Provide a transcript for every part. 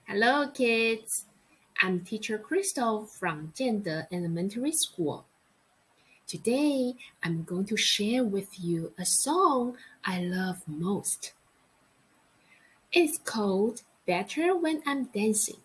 Hello, kids. I'm Teacher Crystal from Jiande Elementary School. Today, I'm going to share with you a song I love most. It's called Better When I'm Dancing.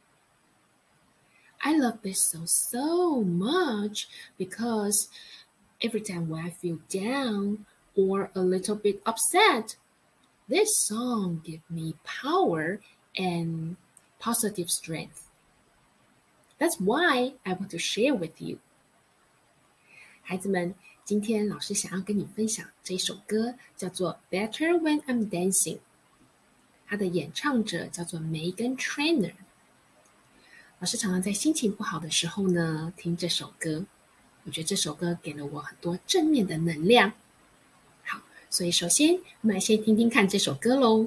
I love this song so much because every time when I feel down or a little bit upset, this song gives me power and positive strength. That's why I want to share with you. 孩子们，今天老师想要跟你分享这首歌，叫做《Better When I'm Dancing》。它的演唱者叫做 Meghan Trainor。老师常常在心情不好的时候呢，听这首歌。我觉得这首歌给了我很多正面的能量。好，所以首先我们来先听听看这首歌咯。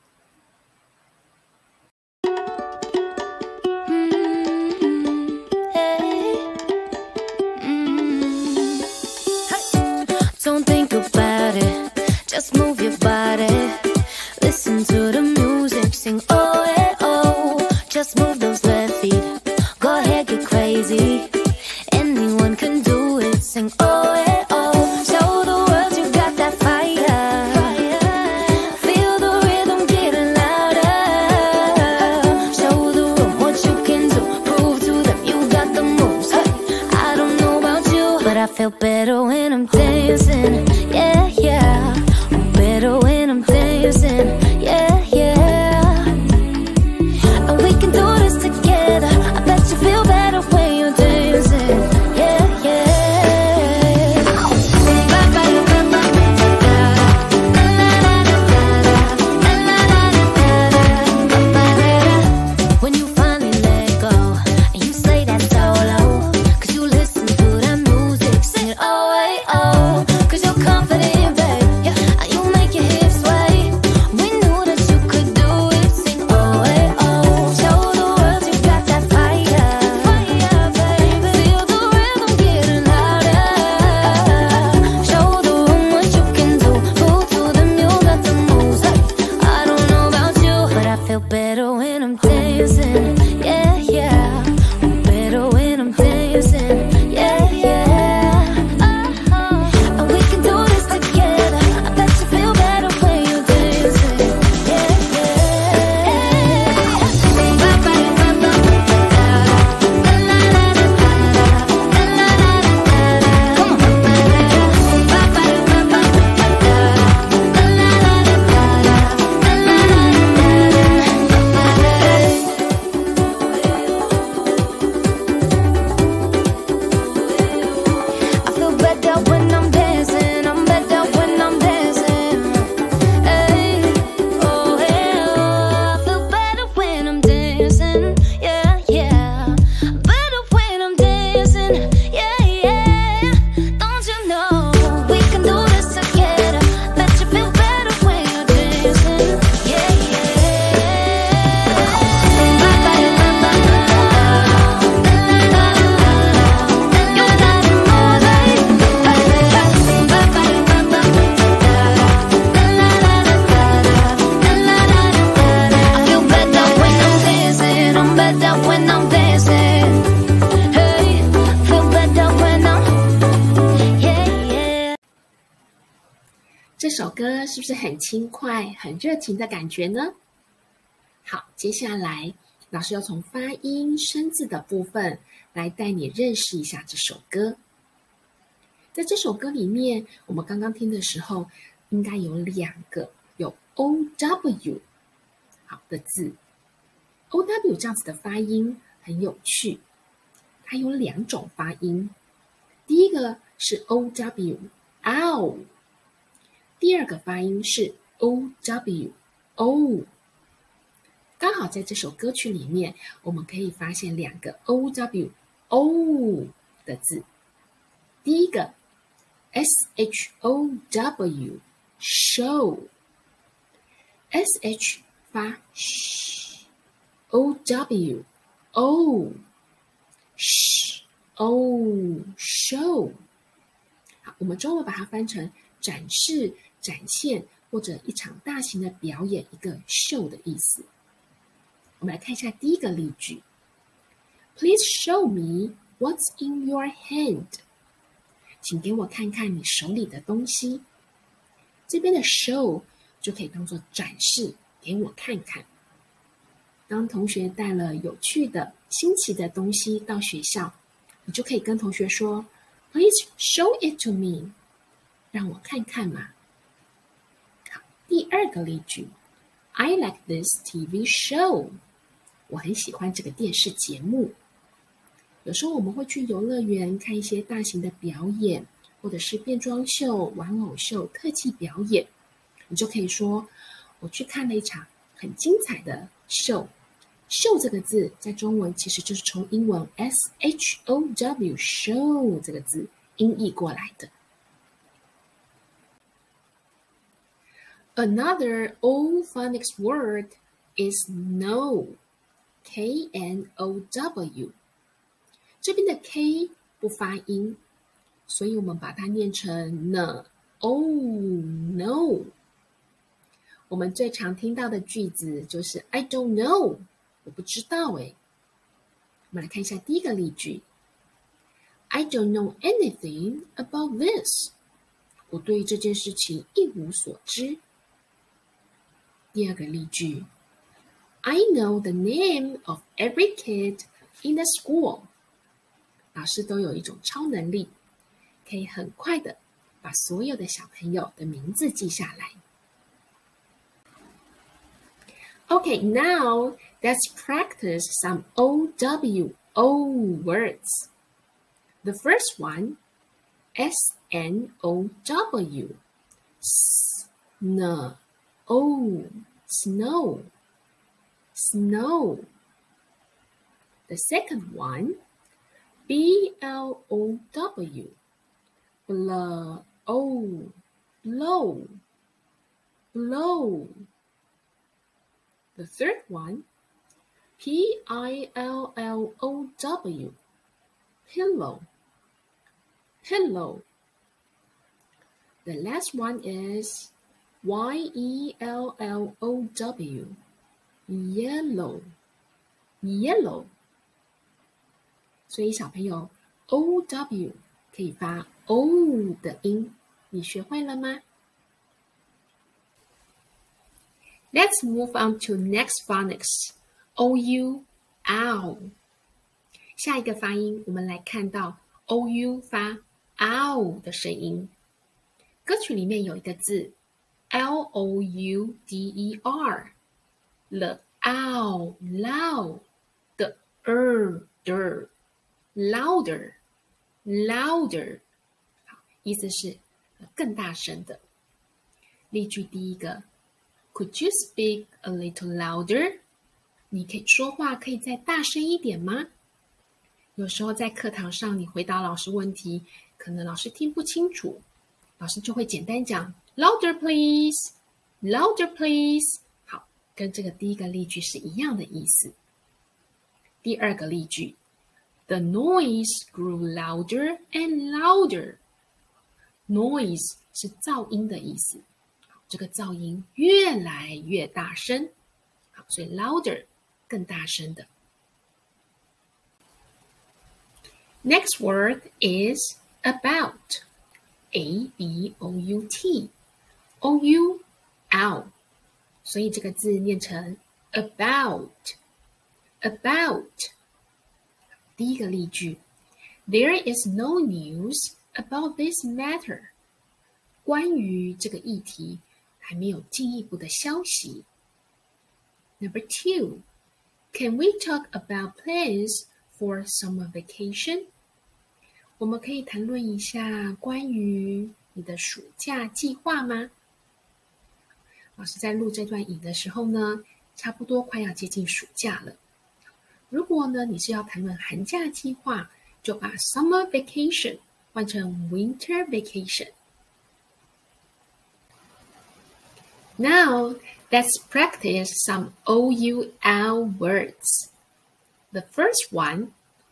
Don't think about it, just move your body. Listen to the music, sing oh yeah oh. Just move those left feet, go ahead get crazy. Anyone can do it, sing oh yeah oh. Show the world you got that fire. Feel the rhythm getting louder. Show the room what you can do, prove to them you got the moves. I don't know about you, but I feel better when I'm dancing, yeah, yeah. Better when I'm dancing, yeah, yeah. And we can do this together. I bet you feel better when you're dancing, yeah, yeah. When you finally let go and you slay that solo, 'cause you listen to that music, sing it oh, hey, oh. 'Cause you're confident, babe, yeah. You make your hips sway. We knew that you could do it, sing oh, hey, oh. Show the world you got that fire, fire, baby. Feel the rhythm getting louder. Show the room what you can do, prove to them you got the moves. I don't know about you, but I feel better when I'm dancing, yeah, yeah. Better when I'm dancing, yeah, yeah. And we can do this together. I bet you feel better when you're dancing, yeah, I feel better when I'm dancing. I'm better when I'm dancing. Hey, oh yeah. I feel better when I'm dancing. Yeah, yeah. Better when I'm dancing. Yeah, yeah. Don't you know we can do this together? Bet you feel better when you're dancing. Yeah, I feel better when I'm dancing. I'm better when I'm dancing. Hey, feel better when I'm, yeah, yeah. 这首歌是不是很轻快、很热情的感觉呢？好，接下来老师要从发音、生字的部分来带你认识一下这首歌。在这首歌里面，我们刚刚听的时候，应该有两个有 OW 好的字。OW 这样子的发音很有趣，它有两种发音。第一个是 OW ow， 第二个发音是 OW o。刚好在这首歌曲里面，我们可以发现两个 OW o 的字。第一个 SHOW show， SH 发 sh， OW o sh o show。好，我们中文把它翻成展示、展现或者一场大型的表演，一个秀的意思。我我们来看一下第一个例句。Please show me what's in your hand. 请给我看看你手里的东西。这边的 show 就可以当做展示，给我看看。当同学带了有趣的、新奇的东西到学校，你就可以跟同学说 Please show it to me. 让我看看嘛。好，第二个例句。I like this TV show. 我很喜欢这个电视节目。有时候我们会去游乐园看一些大型的表演，或者是变装秀、玩偶秀、特技表演。你就可以说，我去看了一场很精彩的秀。秀这个字在中文其实就是从英文 show show 这个字音译过来的。Another old phonics word is know. K-N-O-W. 这边的 K 不发音，所以我们把它念成 N。Oh, no. 我们最常听到的句子就是 I don't know. 我不知道诶。我们来看一下第一个例句。I don't know anything about this. 我对这件事情一无所知。第二个例句 I know the name of every kid in the school. 老师都有一种超能力，可以很快的把所有的小朋友的名字记下来。Okay, now let's practice some OWO words. The first one, S-N-O-W. Snow. Snow. Snow. The second one, B-L-O-W. Blow. Blow. Blow. The third one, P-I-L-L-O-W. Pillow. Pillow. The last one is Y-E-L-L-O-W. Yellow. Yellow. 所以小朋友 O-W 可以发 O 的音，你学会了吗？ Let's move on to next phonics. O-U, ow. 下一个发音，我们来看到 O-U 发 ow 的声音。歌曲里面有一个字 L-O-U-D-E-R. The ow, loud. The der, louder, louder. 好，意思是更大声的。例句第一个 Could you speak a little louder? 你可以说话可以再大声一点吗？有时候在课堂上你回答老师问题，可能老师听不清楚，老师就会简单讲 Louder please, louder please. 好，跟这个第一个例句是一样的意思。第二个例句 The noise grew louder and louder. Noise 是噪音的意思，这个噪音越来越大声，好，所以 louder 更大声的。Next word is about. A-B-O-U-T. O-U, ow. 所以这个字念成 about. About. 第一个例句 There is no news about this matter. 关于这个议题还没有进一步的消息。Number 2. Can we talk about plans for summer vacation? 我们可以谈论一下关于你的暑假计划吗？老师在录这段影的时候呢，差不多快要接近暑假了。如果呢你是要谈论寒假计划，就把 summer vacation 换成 winter vacation。Now, let's practice some OUL words. The first one,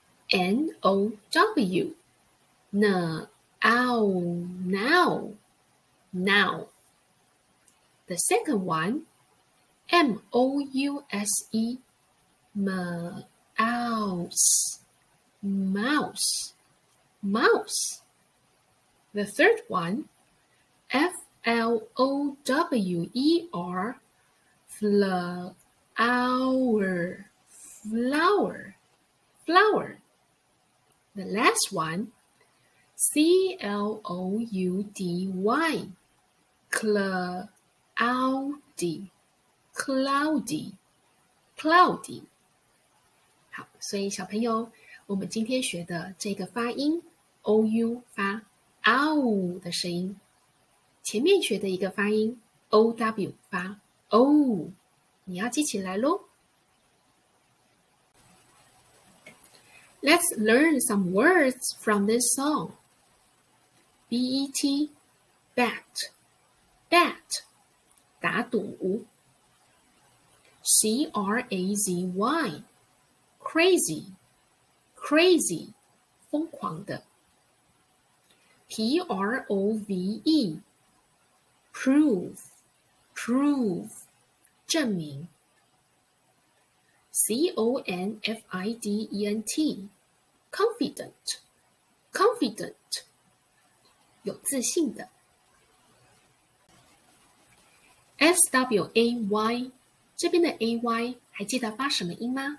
N-O-W. Now, now. The second one, M-O-U-S-E. mouse, mouse, mouse. The third one, flower, flower, flower, flower. The last one, cloudy, cloudy, cloudy, cloudy. 好，所以小朋友，我们今天学的这个发音 ou 发 ow 的声音，前面学的一个发音 ow 发 o， 你要记起来咯。Let's learn some words from this song. Bet, bat, bat, 打赌。crazy, crazy, crazy, 疯狂的。prove, prove, prove, 证明。confident, confident, confident, 有自信的。sway, 这边的 ay 还记得发什么音吗？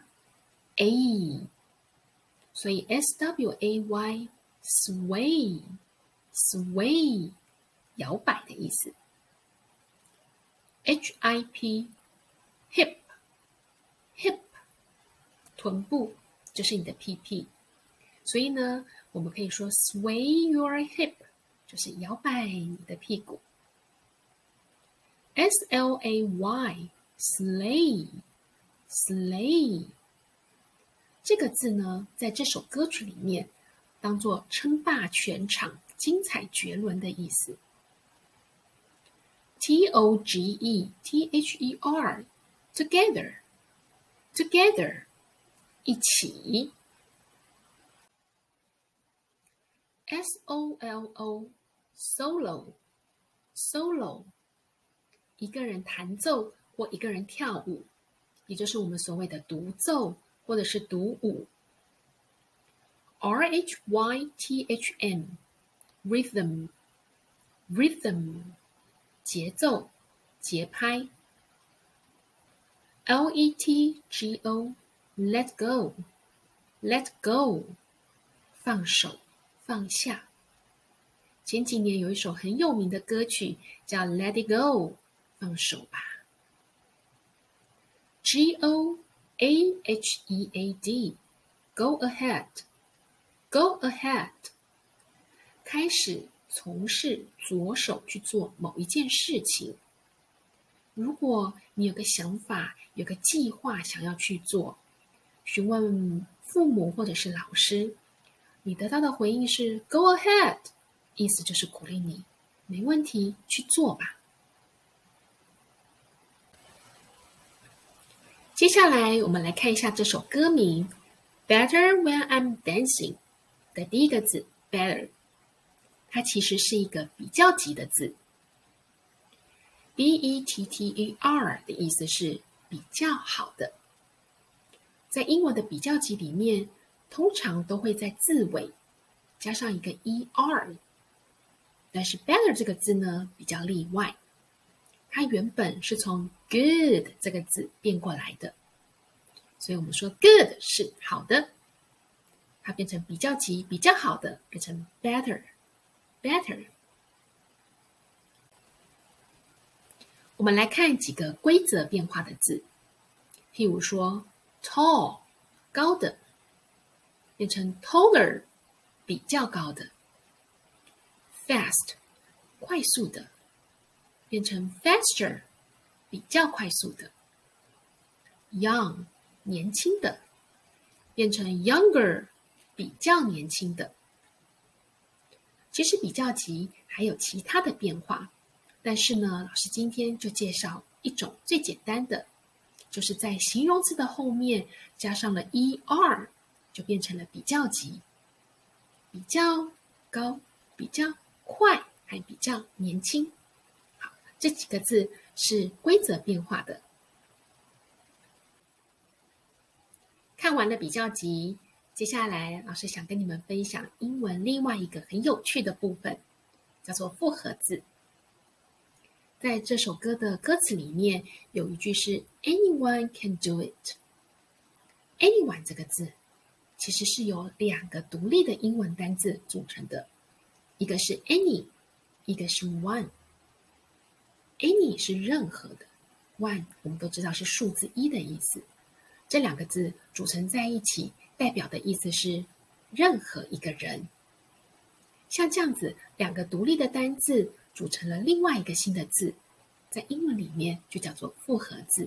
a， 所以 sway, sway, sway, 摇摆的意思。hip, hip, hip, 臀部就是你的屁屁，所以呢，我们可以说 sway your hip， 就是摇摆你的屁股。slay, slay, slay， 这个字呢，在这首歌曲里面当作称霸全场、精彩绝伦的意思。together, together, together, 一起。solo, solo, solo， 一个人弹奏或一个人跳舞，也就是我们所谓的独奏或者是独舞。rhythm, rhythm, rhythm， 节奏、节拍。letgo, let go, let go， 放手、放下。前几年有一首很有名的歌曲叫 Let It Go， 放手吧。goahead, go ahead, go ahead， 开始从事着手去做某一件事情。如果你有个想法，有个计划想要去做，询问父母或者是老师，你得到的回应是 Go ahead， 意思就是鼓励你，没问题，去做吧。接下来我们来看一下这首歌名 Better When I'm Dancing 的第一个字 Better， 它其实是一个比较级的字。better 的意思是比较好的，在英文的比较级里面，通常都会在字尾加上一个 er， 但是 better 这个字呢比较例外，它原本是从 good 这个字变过来的，所以我们说 good 是好的，它变成比较级比较好的，变成 better, better。我们来看几个规则变化的字，譬如说 tall 高的，变成 taller 比较高的。fast 快速的，变成 faster 比较快速的。young 年轻的，变成 younger 比较年轻的。其实比较级还有其他的变化，但是呢，老师今天就介绍一种最简单的，就是在形容词的后面加上了 er， 就变成了比较级，比较高，比较快，还比较年轻。好，这几个字是规则变化的。 看完了比较级，接下来老师想跟你们分享英文另外一个很有趣的部分，叫做复合字。在这首歌的歌词里面有一句是 Anyone can do it。Anyone 这个字其实是由2个独立的英文单字组成的，一个是 any， 一个是 one。Any 是任何的， one 我们都知道是数字1的意思。这2个字组成在一起，代表的意思是任何一个人。像这样子2个独立的单字组成了另外一个新的字，在英文里面就叫做复合字。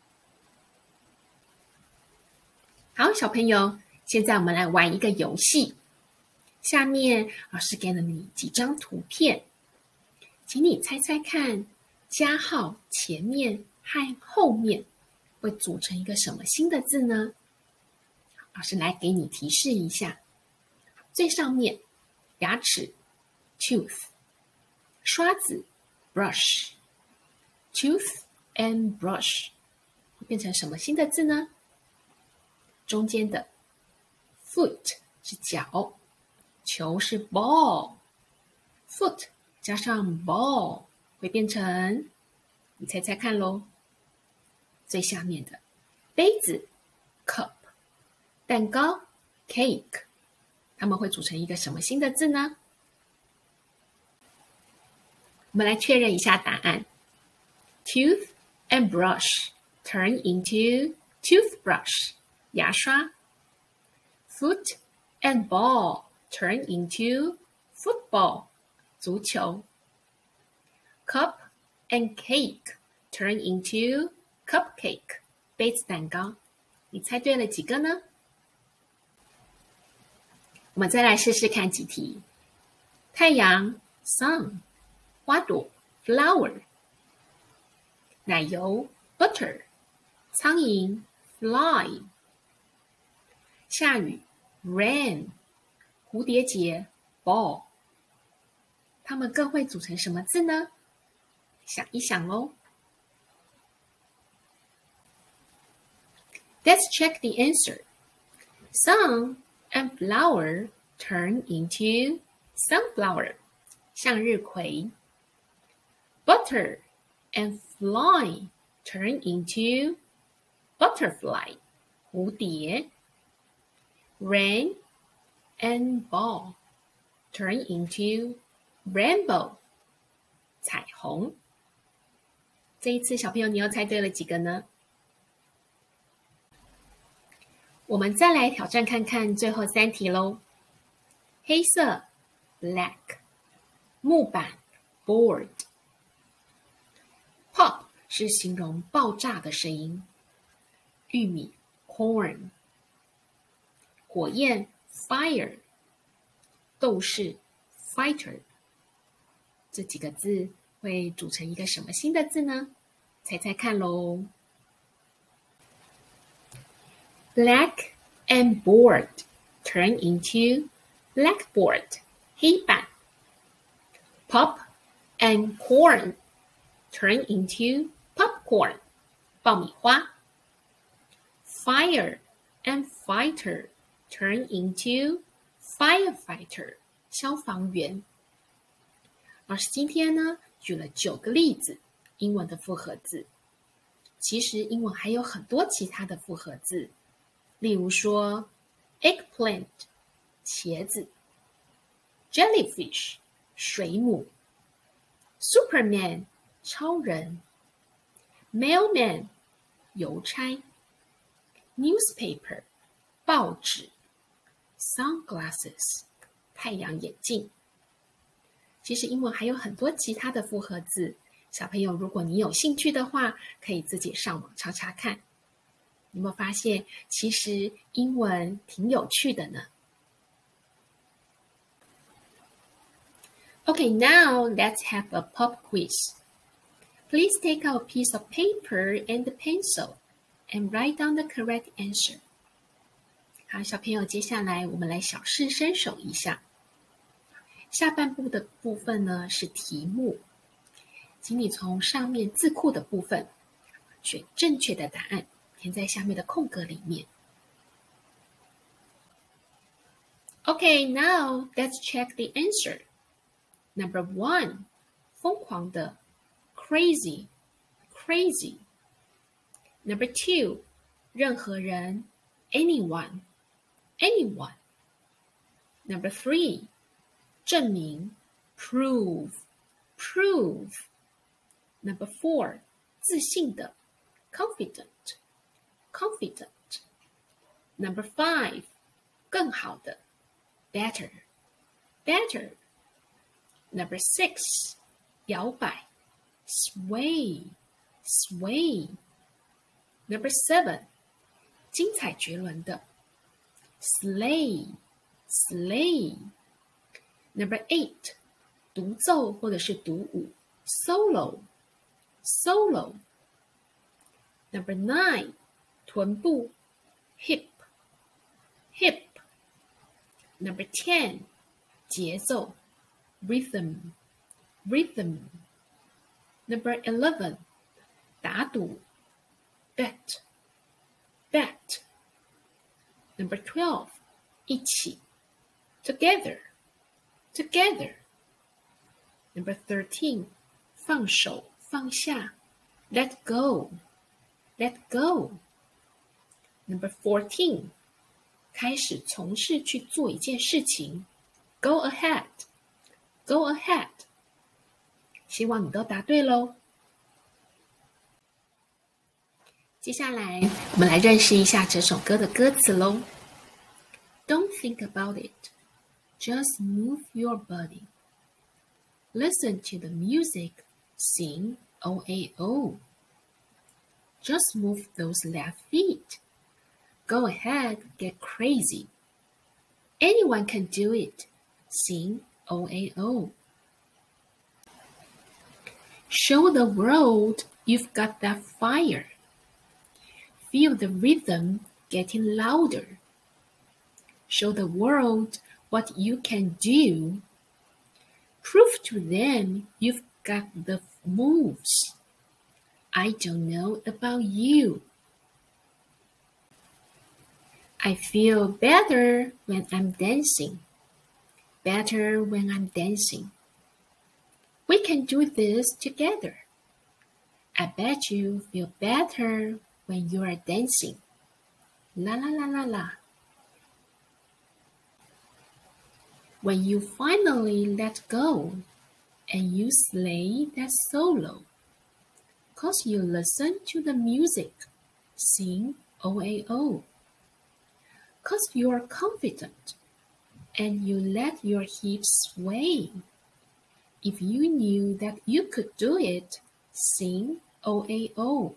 好，小朋友，现在我们来玩一个游戏。下面老师给了你几张图片，请你猜猜看，加号前面和后面会组成一个什么新的字呢？老师来给你提示一下。最上面牙齿 tooth， 刷子 brush， tooth and brush 会变成什么新的字呢？中间的 foot 是脚，球是 ball， foot 加上 ball 会变成，你猜猜看咯。最下面的杯子 cup， 蛋糕 cake， 它们会组成一个什么新的字呢？我们来确认一下答案。 Tooth and brush turn into toothbrush， 牙刷。 Foot and ball turn into football， 足球。 Cup and cake turn into cupcake， 杯子蛋糕。你猜对了几个呢？我们再来试试看几题。太阳 sun， 花朵 flower， 奶油 butter， 苍蝇 fly， 下雨 rain， 蝴蝶结 ball。 它们更会组成什么字呢？想一想咯。Let's check the answer. Sun and flower turn into sunflower， 向日葵。Butter and fly turn into butterfly， 蝴蝶。Rain and ball turn into rainbow， 彩虹。这一次小朋友你又猜对了几个呢？我们再来挑战看看最后3题咯。黑色 black， 木板 board， pop 是形容爆炸的声音，玉米 corn， 火焰 fire， 斗士 fighter。 这几个字会组成一个什么新的字呢？猜猜看咯。Black and board turn into blackboard， 黑板。Pop and corn turn into popcorn， 爆米花。Fire and fighter turn into firefighter， 消防员。老师今天呢举了9个例子，英文的复合字。其实英文还有很多其他的复合字，例如说 eggplant 茄子， jellyfish 水母， Superman 超人， mailman 邮差， newspaper 报纸， sunglasses 太阳眼镜。其实英文还有很多其他的复合字，小朋友如果你有兴趣的话，可以自己上网查查看。有没有发现其实英文挺有趣的呢？ Okay, now let's have a pop quiz. Please take out a piece of paper and a pencil and write down the correct answer. 好，小朋友，接下来我们来小试身手一下。下半部的部分呢是题目，请你从上面字库的部分选正确的答案，填在下面的空格里面。 Okay, now let's check the answer. Number 1, 疯狂的 crazy, crazy. Number 2, 任何人 anyone, anyone. Number 3, 证明 prove, prove. Number 4, 自信的 confident, confident. Number 5, 更好的 better, better. Number 6, 摇摆 sway, sway. Number 7, 精彩绝伦的 slay, slay. Number 8, 独奏或者是独舞 solo, solo. Number 9, 臀部 hip, hip. Number 10, 节奏 rhythm, rhythm. Number 11, 打赌 bet, bet. Number 12, 一起 together, together. Number 13, 放手放下 let go, let go. Number 14, 开始从事去做一件事情 go ahead, go ahead. 希望你都答对咯。接下来我们来认识一下这首歌的歌词咯。 Don't think about it, just move your body. Listen to the music, sing O-A-O. Just move those left feet. Go ahead, get crazy. Anyone can do it, sing O-A-O. Show the world you've got that fire. Feel the rhythm getting louder. Show the world what you can do. Prove to them you've got the moves. I don't know about you. I feel better when I'm dancing. Better when I'm dancing. We can do this together. I bet you feel better when you are dancing. La la la la la. When you finally let go and you slay that solo, 'cause you listen to the music, sing O-A-O. 'Cause you are confident and you let your hips sway. If you knew that you could do it, sing O-A-O.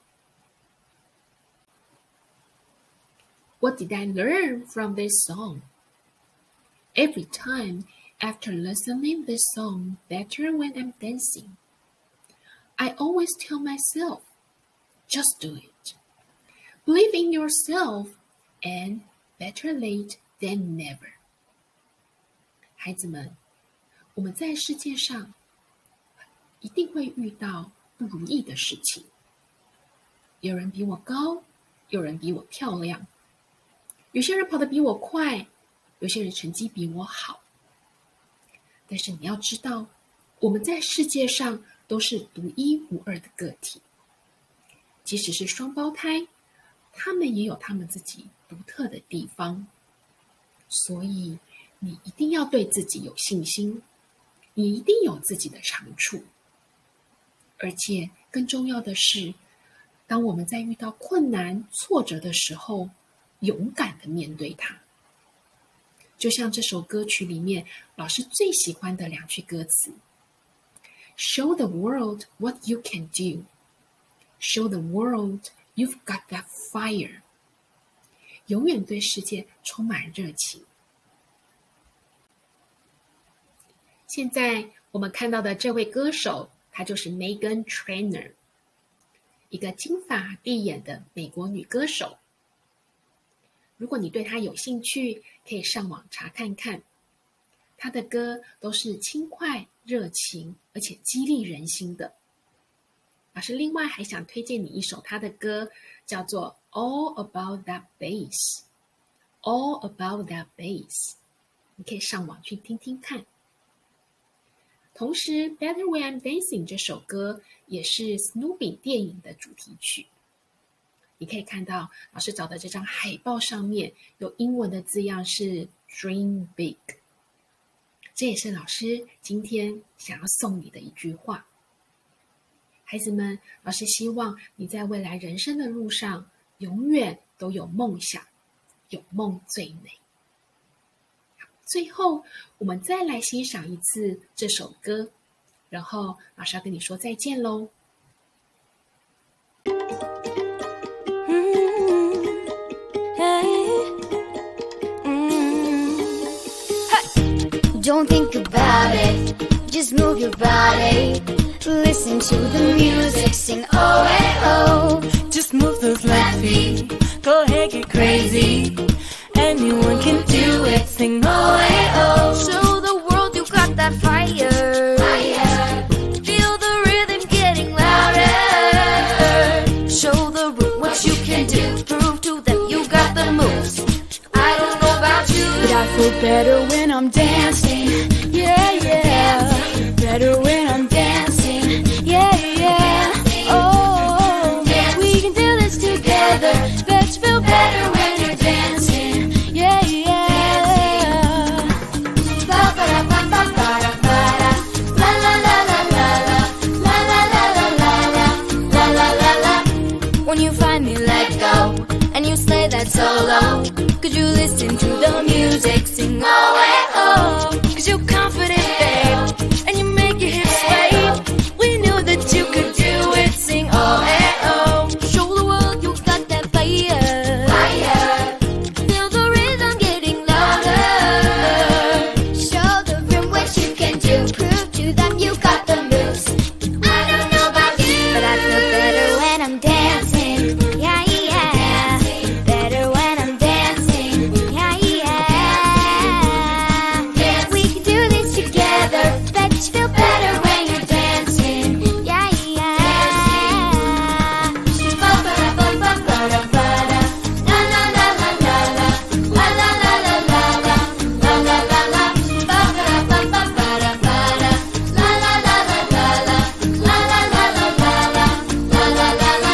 What did I learn from this song? Every time after listening this song better when I'm dancing, I always tell myself, just do it. Believe in yourself and better late than never. 孩子们，我们在世界上一定会遇到不如意的事情。有人比我高，有人比我漂亮，有些人跑得比我快，有些人成绩比我好。但是你要知道，我们在世界上都是独一无二的个体。即使是双胞胎，他们也有他们自己独特的地方。所以你一定要对自己有信心，你一定有自己的长处。而且更重要的是，当我们在遇到困难、挫折的时候，勇敢地面对它。就像这首歌曲里面老师最喜欢的2句歌词 Show the world what you can do. Show the world you've got that fire. 永远对世界充满热情。现在我们看到的这位歌手，她就是 Meghan Trainor， 一个金发碧眼的美国女歌手。如果你对她有兴趣，可以上网查看看。她的歌都是轻快、热情，而且激励人心的。老师另外还想推荐你一首她的歌，叫做 All About That Bass. All About That Bass. 你可以上网去听听看。同时 Better When I'm Dancing 这首歌也是 Snoopy 电影的主题曲。你可以看到老师找的这张海报上面有英文的字样是 Dream Big， 这也是老师今天想要送你的一句话。孩子们，老师希望你在未来人生的路上永远都有梦想，有梦最美。最后我们再来欣赏一次这首歌，然后老师要跟你说再见咯。 Don't think about it, just move your body. Listen to the music, sing oh hey oh. Just move those left feet, go ahead, get crazy. Anyone can do it, sing oh hey oh. Show the world you got that fire. Feel the rhythm getting louder. Show the room what you can do. Prove to them you got the moves. I don't know about you, But I feel better when I'm dancing, yeah, yeah. Better when I'm dancing, yeah, yeah. Oh, we can do this together. Bet you feel better when you're dancing, yeah, yeah. ba ba da ba ba ba da ba da. La la la la la la. La la la la la la. La la la la. When you finally let go and you slay that solo, could you listen to the music, sing oh hey oh. Cause you're confident, babe, and you make your hips sway. We knew that you could do it, sing oh hey oh. Show the world you got that fire. Feel the rhythm getting louder. Show the room what you can do. Prove to them you got the moves. I don't know about you, but I feel better when I'm dancing. Yeah, yeah. Better when I'm dancing. Yeah, yeah. We can do this together. Bet you feel better when you're dancing. Yeah, yeah. Ba ba da ba ba ba da ba da. La la la la la la. La la la la la la. La la la la. Ba ba da ba ba ba da ba da. La la la la la la. La la la la la la. La la la la.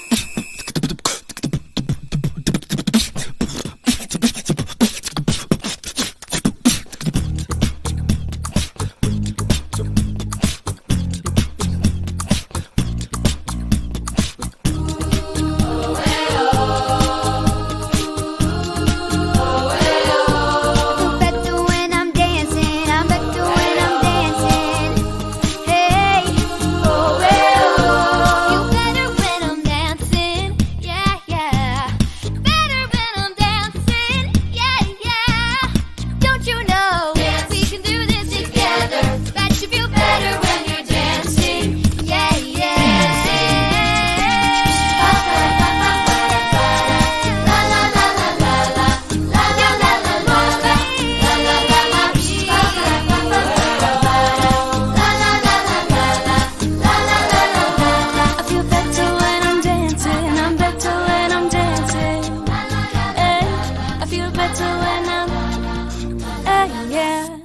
I'm better when I'm dancing. I'm better when I'm dancing. Hey, oh, hey, oh. You better when I'm dancing. Yeah, yeah. Better when I'm dancing. Yeah, yeah. Don't you know we can do this together? Bet you feel better when you're dancing. Yeah, yeah. La la la la la. La la la la la. La la la la la. La la la la. La la la la la. La la la la la. I feel better when I'm dancing, I'm better when I'm dancing. Hey, I feel better when I'm, yeah.